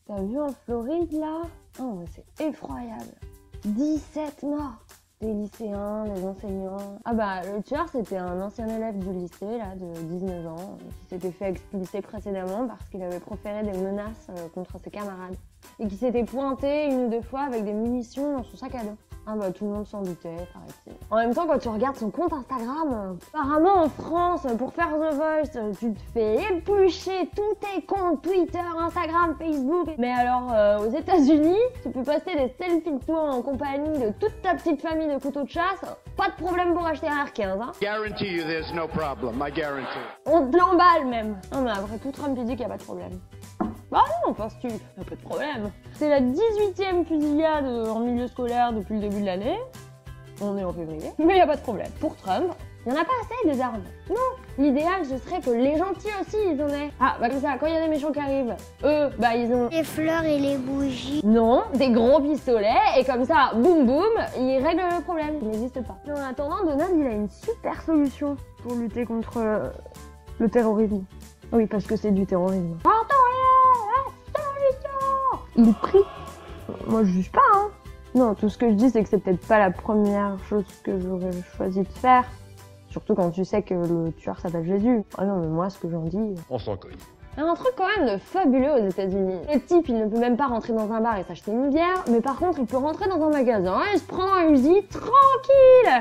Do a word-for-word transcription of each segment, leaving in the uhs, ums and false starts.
T'as vu en Floride là? Oh, mais c'est effroyable. dix-sept morts. Des lycéens, des enseignants. Ah bah, le tueur, c'était un ancien élève du lycée, là, de dix-neuf ans, qui s'était fait expulser précédemment parce qu'il avait proféré des menaces euh, contre ses camarades. Et qui s'était pointé une ou deux fois avec des munitions dans son sac à dos. Ah bah, tout le monde s'en doutait, paraît-il. En même temps, quand tu regardes son compte Instagram, euh, apparemment en France, pour faire The Voice, euh, tu te fais éplucher tous tes comptes Twitter, Instagram, Facebook. Mais alors, euh, aux États-Unis, tu peux poster des selfies de toi en compagnie de toute ta petite famille de couteaux de chasse. Pas de problème pour acheter un R quinze, hein. Guarantee you there's no problem, I guarantee. On te l'emballe même. Non mais après tout, Trump il dit qu'il n'y a pas de problème. Bah non, penses-tu, un peu de problème. C'est la dix-huitième fusillade en milieu scolaire depuis le début de l'année. On est en février. Mais il n'y a pas de problème. Pour Trump, il n'y en a pas assez des armes. Non, l'idéal ce serait que les gentils aussi ils en aient. Ah bah comme ça, quand il y a des méchants qui arrivent, eux, bah ils ont... Les fleurs et les bougies. Non, des gros pistolets, et comme ça, boum boum, ils règlent le problème. Il n'existe pas. En attendant, Donald il a une super solution pour lutter contre euh, le terrorisme. Oui, parce que c'est du terrorisme. Il prie. Moi je juge pas, hein. Non, tout ce que je dis c'est que c'est peut-être pas la première chose que j'aurais choisi de faire. Surtout quand tu sais que le tueur s'appelle Jésus. Ah non, mais moi ce que j'en dis... On s'en cogne. Il y a un truc quand même de fabuleux aux États-Unis. Le type, il ne peut même pas rentrer dans un bar et s'acheter une bière, mais par contre, il peut rentrer dans un magasin et se prendre un Uzi tranquille.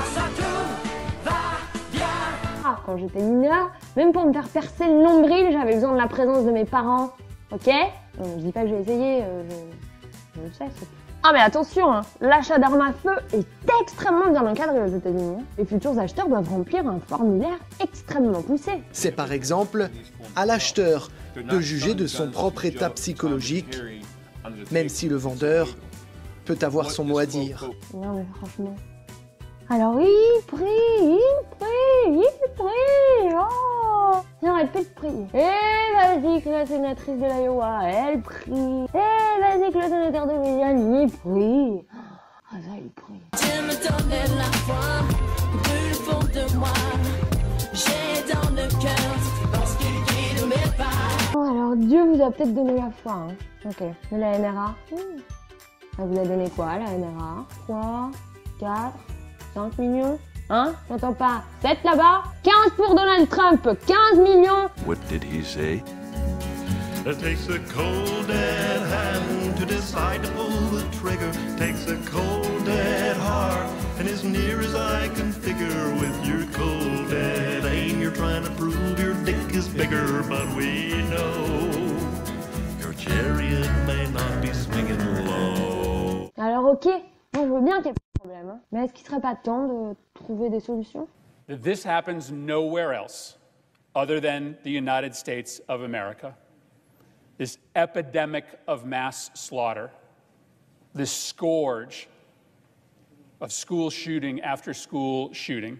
Ah, quand j'étais mineure, même pour me faire percer le nombril, j'avais besoin de la présence de mes parents. Ok? Non, je dis pas que j'ai essayé, euh, je... je le sais. C'est... Ah mais attention, hein, l'achat d'armes à feu est extrêmement bien encadré aux États-Unis. Les futurs acheteurs doivent remplir un formulaire extrêmement poussé. C'est par exemple à l'acheteur de juger de son propre état psychologique, même si le vendeur peut avoir son mot à dire. Non mais franchement... Alors il prie, il prie, il prie, oh! J'arrête plus de prier. Et vas-y que la sénatrice de l'Iowa, elle prie. Et vas-y que le sénateur de Louisiane, il prie. Ah ça, il prie. Dieu me donnait la foi, du fond de moi. J'ai dans le cœur cette force qui guide mes pas. Bon alors Dieu vous a peut-être donné la foi, hein. Ok. Mais la N R A hmm. Elle vous a donné quoi la N R A? trois, quatre, cinq millions? Hein? J'entends pas. sept là-bas? quinze pour Donald Trump! quinze millions! What did he say? It takes a cold dead hand to decide to pull the trigger. Takes a cold dead heart, and as near as I can figure, with your cold dead aim, you're trying to prove your dick is bigger. But we know your chariot may not be swinging low. Alors ok, moi je veux bien qu'il y ait pas de problème, hein. Mais est-ce qu'il serait pas temps de trouver des solutions? This happens nowhere else other than the United States of America. This epidemic of mass slaughter, this scourge of school shooting after school shooting.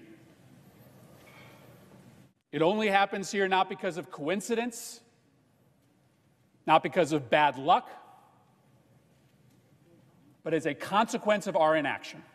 It only happens here not because of coincidence, not because of bad luck, but as a consequence of our inaction.